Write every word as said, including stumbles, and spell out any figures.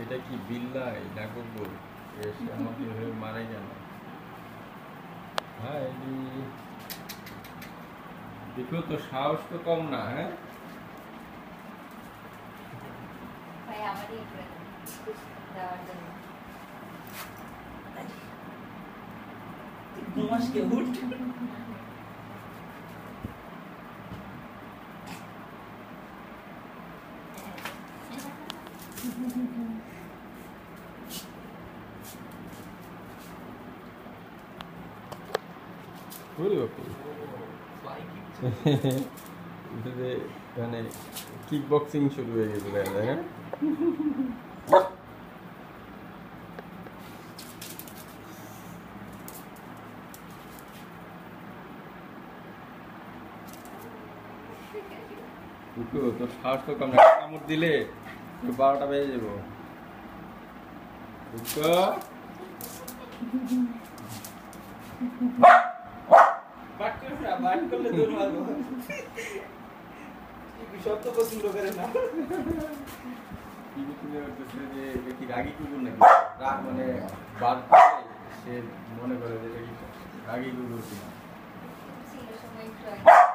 এটা কি বিল্লাই না কুকুর? এসে আমাকে এভাবে মারে কেন? হ্যাঁ দেখো তো সাহস তো কম না। হ্যাঁ ভাই আমারই দেওয়ার জন্য নমস্কে উঠ মানে কিক বক্সিং শুরু হয়ে গেছিল। হ্যাঁ তোর সাহস তো কম না, কামড় দিলে বারোটা বেজে যাবো। বাট করে না, বাট করলে দৌড় মারবো। সব তো পছন্দ করে না। কি তুমি করতেছে যে এটা কি রাগী কুকুর নাকি? রাগ মানে বাদ করে সে মনে করে যে এটা কি রাগী কুকুর কিনা। ছিল সময় একটু আগে